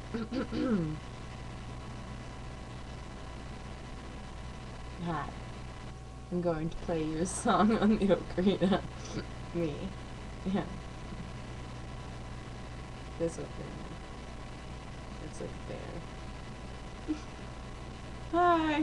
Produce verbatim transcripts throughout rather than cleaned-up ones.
Hi. I'm going to play you a song on the Ocarina. Me. Yeah. This Ocarina. It's like there. Hi!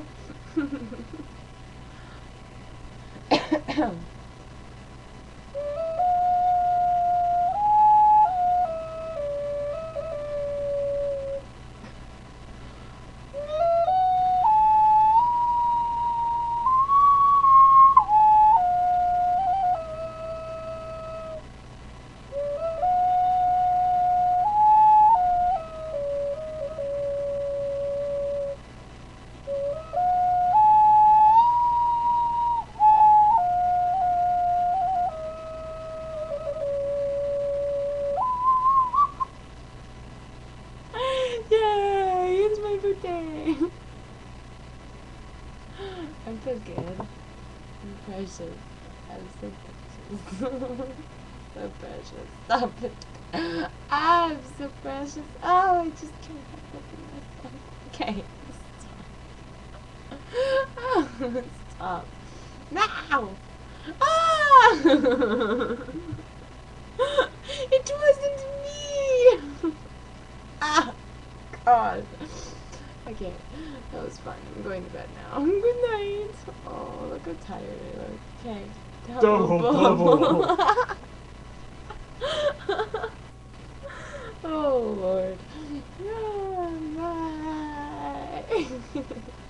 Yay! It's my birthday! I'm so good. I'm precious. I'm so precious. So precious. Stop it. I'm so precious. Oh, I just can't help looking at myself. Okay. Stop. Oh, stop. Now! Ah! It wasn't me! Ah! God. Okay, that was fun. I'm going to bed now. Good night. Oh, look how tired I look. Okay. Double bubble. Oh, Lord. Yeah, bye.